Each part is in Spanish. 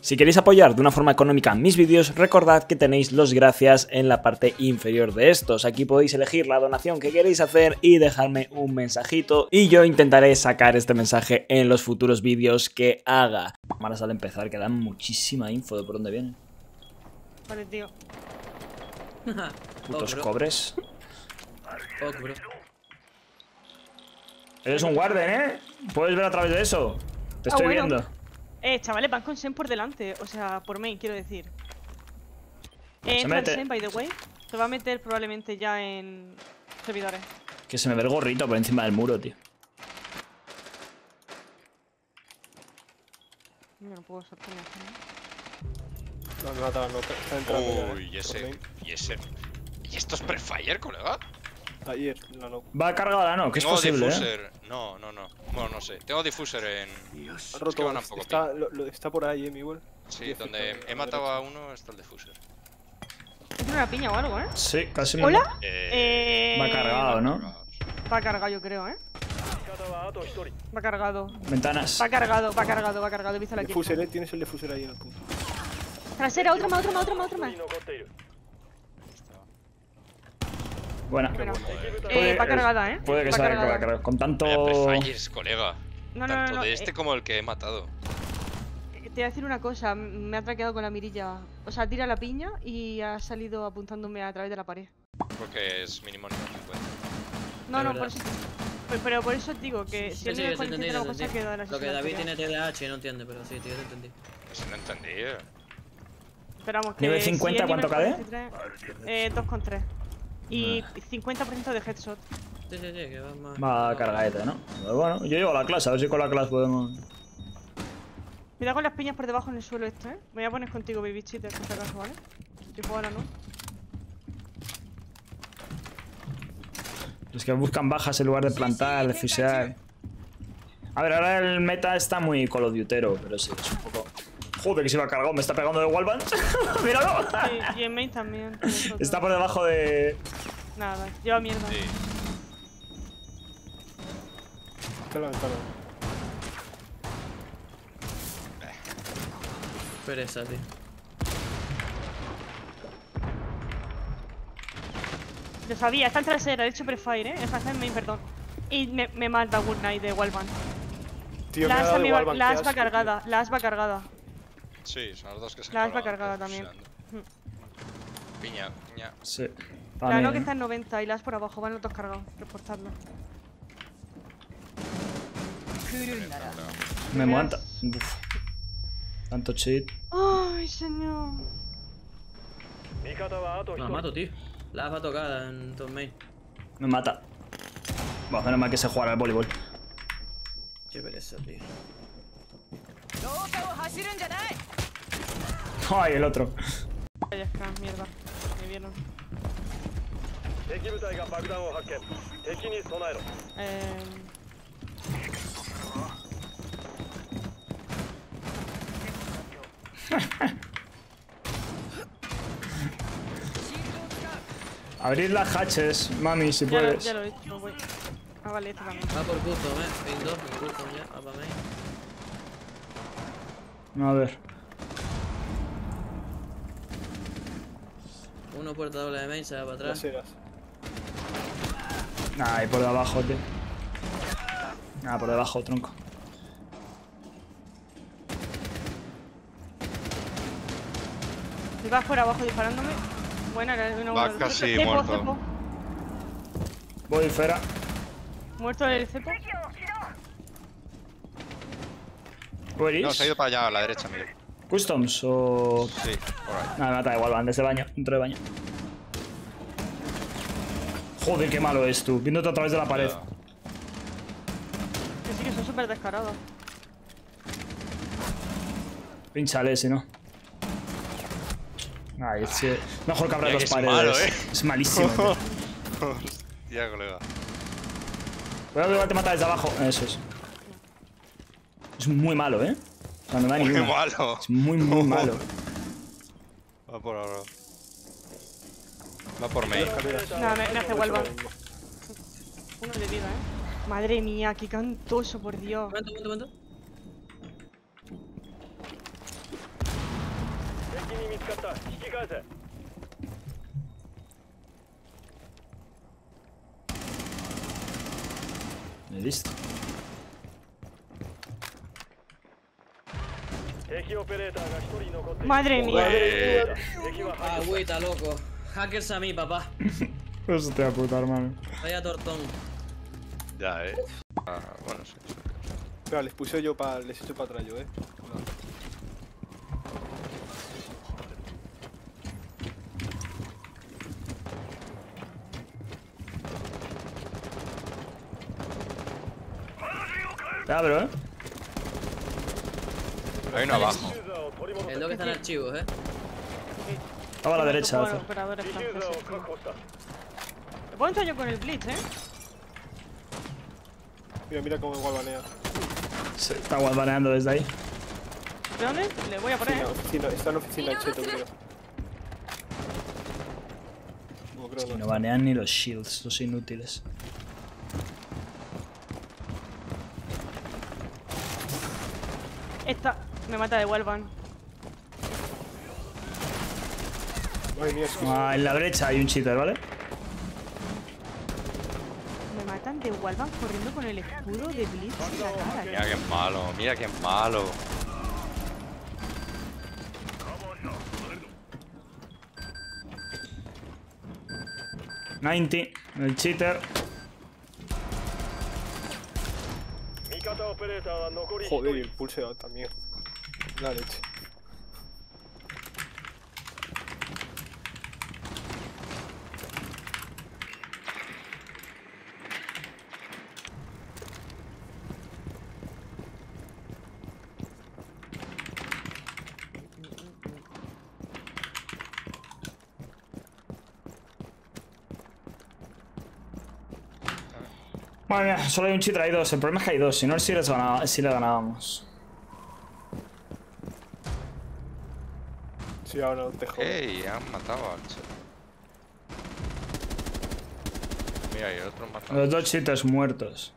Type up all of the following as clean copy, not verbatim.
Si queréis apoyar de una forma económica mis vídeos, recordad que tenéis los gracias en la parte inferior de estos. Aquí podéis elegir la donación que queréis hacer y dejarme un mensajito y yo intentaré sacar este mensaje en los futuros vídeos que haga. Ahora sale a empezar, que dan muchísima info de por dónde vienen. Vale, tío. Putos cobres. Bro. Eres un Warden, ¿eh? Puedes ver a través de eso. Te estoy viendo. Chavales, van con Sen por delante. O sea, por main, quiero decir. Se mete. Sen, by the way. Se va a meter probablemente ya en servidores. Que se me ve el gorrito por encima del muro, tío. Yo no puedo sortear. No, no, está entrando. Uy, y ese. ¿Y esto es pre-fire, colega? Ayer, no. Va cargada, ¿no? Que es Tengo posible, diffuser. No. Bueno, no sé. Tengo diffuser en. Ha roto, van a poco está por ahí, igual. Sí, donde he matado a uno está el diffuser. ¿Tiene una piña o algo, eh? Sí, casi me... ¿Hola? Va cargado, ¿no? Va cargado, yo creo, eh. Va cargado. Ventanas. Va cargado. He visto la Diffuser, tienes el diffuser ahí en el punto. Trasera, otra más. Buena. Bueno, va cargada, eh. Puede que va sea cargada. cargada. Con tanto... Pre-fires, colega. Tanto No. de este como el que he matado. Te voy a decir una cosa, me ha traqueado con la mirilla. O sea, tira la piña y ha salido apuntándome a través de la pared. Porque es mínimo nivel 50. No, por eso. Pero por eso digo que si él no dejó el a lo mejor se ha quedado en la Lo que David tiene TDAH y no entiende, pero sí, tío, te entendí. Eso no entendí. Esperamos que. ¿Nivel 50 cuánto cae? 2,3. Y 50% de headshot. Sí, que va más. Va cargadeta, ¿no? Pero bueno, yo llego a la clase, a ver si con la clase podemos... Cuidado con las piñas por debajo en el suelo esto, eh. Me voy a poner contigo, baby cheater, por si acaso, ¿vale? Tipo ahora no. Es que buscan bajas en lugar de plantar, de fisear. A ver, ahora el meta está muy Call of Dutyero, pero sí, es un poco... Joder, que se me ha cargado, me está pegando de wallbang. ¡Míralo! Sí, y en main también. Está por debajo de... Nada, lleva mierda. Sí. Está en la ventana. Pereza, tío. Lo sabía, está en trasera, he hecho prefire, está en main, perdón. Y me mata Good Night de wallbang. Tío, La as va asco, cargada, la as va cargada. Sí, son los dos que se han La as va colado, cargada también. Piña. Sí. La También, no que está en 90 y la as por abajo, van los dos cargados, reportarlo. Me mata. Uf. Tanto cheat. Ay, señor. No la mato, tío. La va tocada en top main. Me mata. Bueno, menos mal que se juega al voleibol. Qué pereza, tío. Ay, el otro. Ay, es que mierda. Me vieron. Abrir las hatches, mami, si Ya puedes. lo he hecho, voy. Ah, vale, este también. Va por custom, Ping 2, por custom ya, va para main. A ver. Uno puerta doble de main, se va para atrás. Traseras. Nah, y por debajo, tío. Nah, por debajo, tronco. Si vas por abajo disparándome. Buena, una Va buena. casi Cepo, muerto. cepo. Voy, Fera. Muerto el cepo. Where is? No, se ha ido para allá a la derecha, mire. ¿Customs o...? Sí, alright. Nada, me mata igual, van desde baño, dentro de baño. Joder, qué malo es tú, viéndote a través de la pared. Que sí, que son súper descarados. Pínchale, si no. Ay, es que... Mejor que abra Mira dos que es paredes. malo, Es malísimo, tío. Hostia, colega. Cuidado que te mata desde abajo. Eso es. Es muy malo, ¿eh? O sea, no da Muy ninguna. malo. Es muy malo. Va por ahora. Va por main. Nada, me hace wallbang. Uno de vida, Madre mía, qué cantoso, por Dios. Momento. He visto. Madre mía. Agüita, loco. Hackers a mí, papá. Hostia puta, hermano. Vaya tortón. Ya, bueno, sí. Espera, les puse yo para. Les echo para atrás yo, Te abro, Hay uno abajo. El que está en archivos, Vamos a la derecha, Bueno, Alfa. operadores franceses, tío. Me puedo entrar yo con el Blitz, Mira, mira cómo me guabanea. Se está guardaneando desde ahí. ¿De dónde? Le voy a poner, Está en oficina el cheto, creo. No, creo No no. banean ni los shields, los inútiles. Esta me mata de Wallbang. Madre mía, es que Ah, en la derecha hay un cheater, ¿vale? Me matan de Wallbang corriendo con el escudo de Blitz en la cara, Mira que malo, mira que malo. 90, el cheater. joder, y el pulseado también. La leche. Madre mía, solo hay un cheater, hay dos. El problema es que hay dos, si no sí le ganábamos. Sí, ahora no te jodas. ¡Ey! Han matado al chat. Mira, y el otro matado. Los dos cheaters muertos.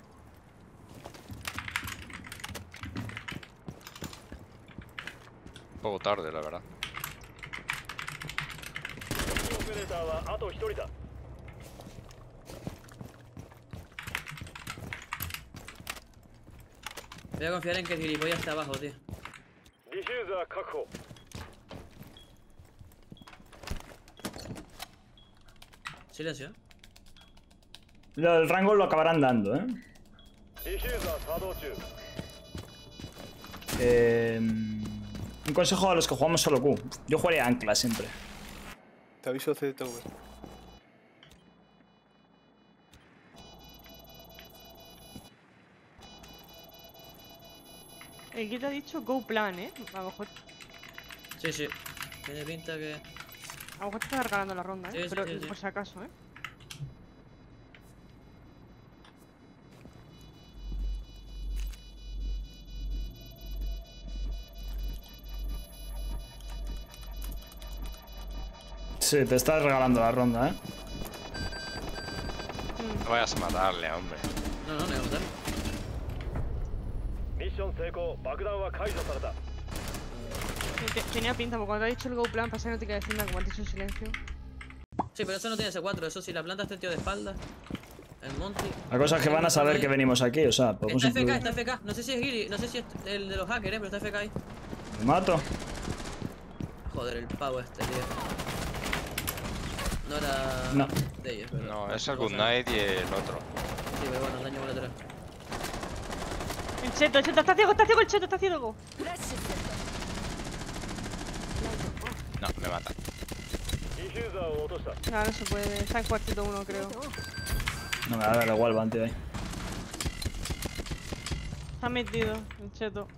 Un poco tarde, la verdad. Voy a confiar en que el gilipollas está abajo, tío. Silencio. El rango lo acabarán dando, ¿eh? Un consejo a los que jugamos solo Q. Yo jugaría ancla siempre. Te aviso CTV. El que te ha dicho go plan, A lo mejor, Sí, sí. Tiene pinta que... a lo mejor te está regalando la ronda, Sí, sí, Pero sí, sí. por si acaso, Sí, te estás regalando la ronda, ¿eh? No vayas a matarle, hombre. No, no, no voy a matar. Tenía pinta, porque cuando te ha dicho el go plan, pasa que no te queda decir nada, como has dicho silencio. Sí, pero eso no tiene C4. Eso sí, la planta este tío de espalda. El Monty. La cosa es que van a saber que venimos aquí, o sea, podemos Está FK, incluir. está FK. No sé si es Giri, no sé si es el de los hackers, pero está FK ahí. Me mato. Joder, el pavo este, tío. No era No. de ellos, pero... No, es el Good Night y el otro. Sí, pero bueno, daño colateral. El cheto, está ciego el cheto, está ciego. No, me mata. No, no se puede, está en cuartito uno, creo. No me va a dar igual, van, tío, ahí. Está metido, el cheto.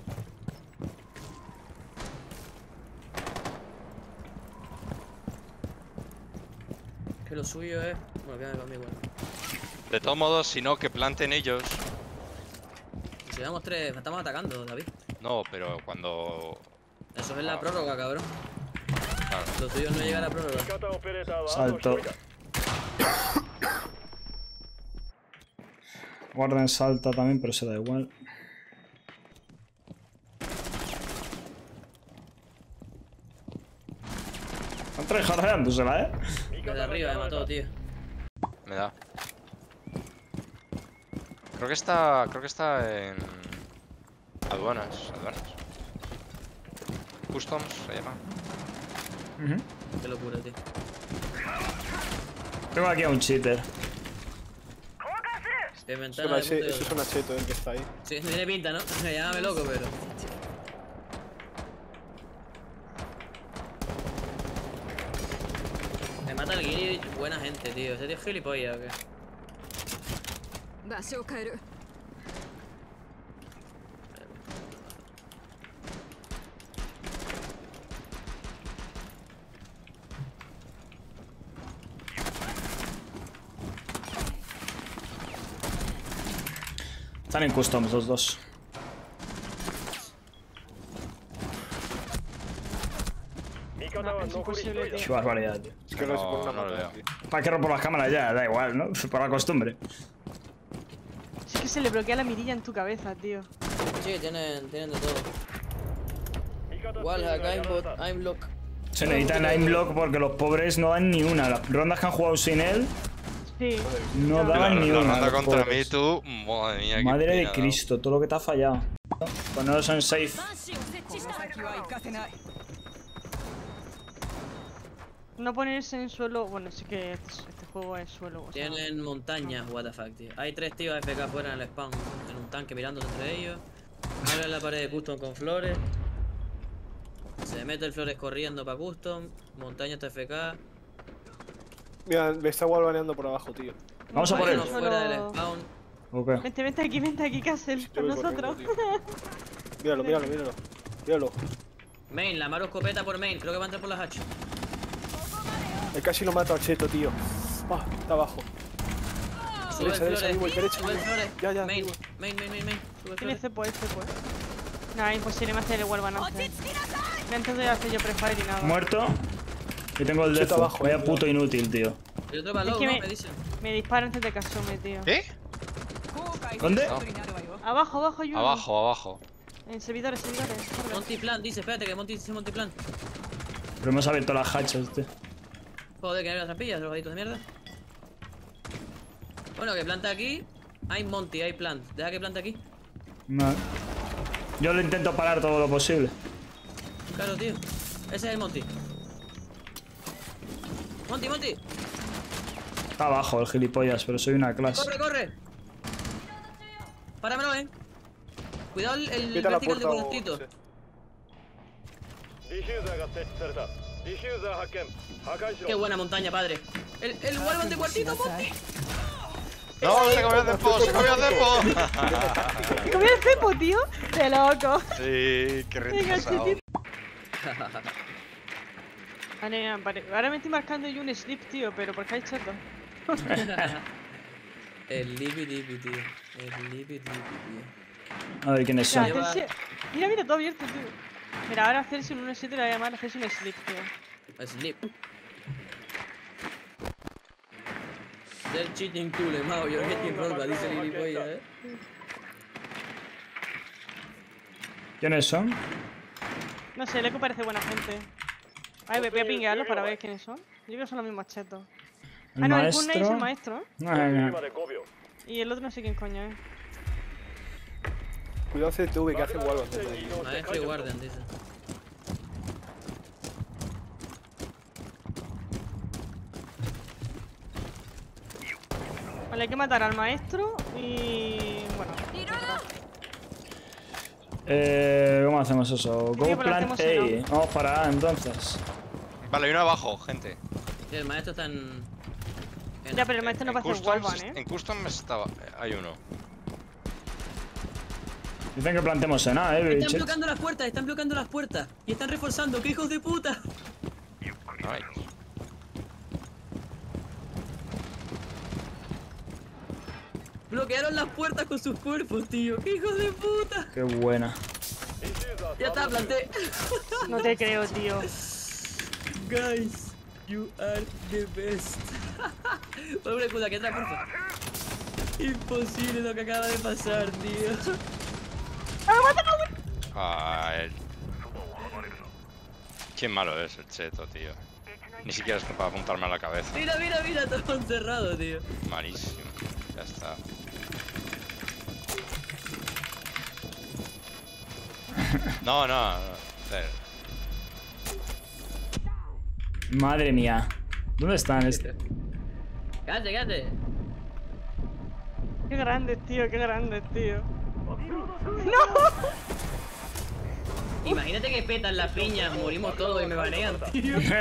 Que lo suyo es... Bueno, quédame conmigo, bueno. De todos modos, si no, que planten ellos. Si damos tres, estamos atacando, David. No, pero cuando... Eso es la prórroga, cabrón. Claro. Lo tuyo no llega a la prórroga. Salto. Guarden salta también, pero se da igual. Están tryhardeándosela, Desde arriba me mató, tío. Me da. Creo que está en aduanas. Customs se llama. Qué locura, tío. Tengo aquí a un cheater. En ventana de punto de Eso es un acheto el que está ahí. Sí, tiene pinta, ¿no? Llámame loco, pero... Me mata el guiri, buena gente, tío. ¿Ese tío es gilipollas o qué? 場所を変える Están en customs los dos. Es imposible, Qué tío. barbaridad, tío. Es que no se pone una no lo mata, veo. tío. ¿Para qué rompo las cámaras ya? Da igual, ¿no? Por la costumbre. Es que se le bloquea la mirilla en tu cabeza, tío. Sí, tienen de todo. Wallhack, aimbot, aimlock. Se necesita el aimblock porque los pobres no dan ni una. Las rondas que han jugado sin él Sí. no La daban ni una. ronda los contra mí, pobres. tú. Madre mía, qué Madre de pena, ¿no? Cristo, todo lo que te ha fallado. Poneros en safe. この先は行かせない No ponerse en suelo. Bueno, sí que este juego es suelo. O sea, Tienen montañas, what the fuck, tío. Hay 3 tíos AFK fuera en el spawn, en un tanque mirándose entre ellos. Abren la pared de custom con flores. Se mete el flores corriendo para custom. Montaña AFK. Mira, me está wallbaneando por abajo, tío. Vamos a por Hay él. uno fuera del spawn. Ok. Vente aquí, Castle, Yo con voy nosotros. corriendo, tío. Míralo. Main, la Maru escopeta por main. Creo que va a entrar por las H. Él casi lo mata al cheto, tío. Ah, está abajo. Sube el Derecha, flores. Igual, derecha, Sube el igual. flores. Ya, Main, igual. main. Sube el Tiene flores. cepo, es cepo. Nada, imposible me hacer el wallbanazo. Antes de hacer yo prefire y nada. Muerto. Y tengo el Cheto death. abajo, Vaya cuidado. puto inútil, tío. El otro va Es low, que ¿no? me- Me dicen. Me dispara antes de casarme, tío. ¿Qué? ¿Dónde? Abajo, hay uno. Abajo. En servidores. corre. Monty Plan, dice, espérate que Monty dice Monty Plan. Pero hemos abierto las hatches, tío. Joder, que no hay las trampillas, los gatitos de mierda. Bueno, que planta aquí. Hay Monty, hay plant. Deja que plante aquí. Vale. Yo lo intento parar todo lo posible. Claro, tío. Ese es el Monty. Monty. Está abajo el gilipollas, pero soy una clase. Corre. Páramelo, Cuidado el Quita la vertical de puerta o... colorcito. sí. Qué buena montaña, padre. El wallbang de cuartito, Monty. ¡No, se comió el tempo! ¿Te comí el cepo, tío? De loco. Sí, qué Venga, retrasado. chitito. Ahora me estoy marcando yo un slip, tío, pero porque hay chato. El lipi, tío. El lipi, tío. A ver quiénes son. Lleva- Mira, todo abierto, tío. Mira, ahora hacerse un 1-7 le voy a llamar hacerse un slip, tío. Slip. Del cheating tool, Mao. You're getting rollback, dice el gilipollas, ¿Quiénes son? No sé, el Eco parece buena gente. A ver, voy a pinguearlos para ver quiénes son. Yo creo que son los mismos chetos. El Ah, no, el maestro. Kunai es el maestro, ¿eh? No. Y el otro no sé quién coño es. Cuidado CTV que hace wallbang desde ahí. Maestro y guardian, dice. Vale, hay que matar al maestro y... bueno. ¿Cómo hacemos eso? Go pues lo plant hacemos A. en Vamos para A entonces. Vale, hay uno abajo, gente. Sí, el maestro está en... Ya, pero el maestro no va a hacer wallbang, ¿eh? En Custom estaba... hay uno. Dicen que plantemos en A, Están bichos. bloqueando las puertas. Y están reforzando, ¡qué hijos de puta! Ay. Bloquearon las puertas con sus cuerpos, tío. ¡Qué hijos de puta! Qué buena. Ya está, planté. No te creo, tío. Guys, you are the best. Pobre puta, que entra, porfa. Imposible lo que acaba de pasar, tío. Ay. Qué malo es el cheto, tío. Ni siquiera es capaz de apuntarme a la cabeza. Mira, mira, mira, todo encerrado, tío. Malísimo. Ya está. No, no, no. Madre mía. ¿Dónde están? Cállate, cállate. Qué grande, tío, qué grande, tío. Imagínate que petan las piñas, morimos todos y me banean, tío. You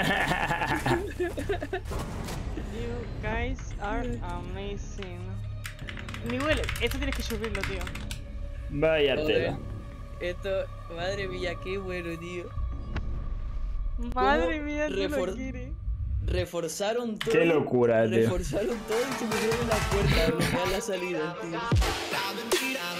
guys are amazing. Ni huele. Esto tienes que subirlo, tío. Vaya Joder. tela. Esto, madre mía, qué bueno, tío. Madre mía, tú lo refor- quieres. Reforzaron todo. Qué locura, tío. Reforzaron todo y se pusieron en la puerta a bloquear la salida, tío.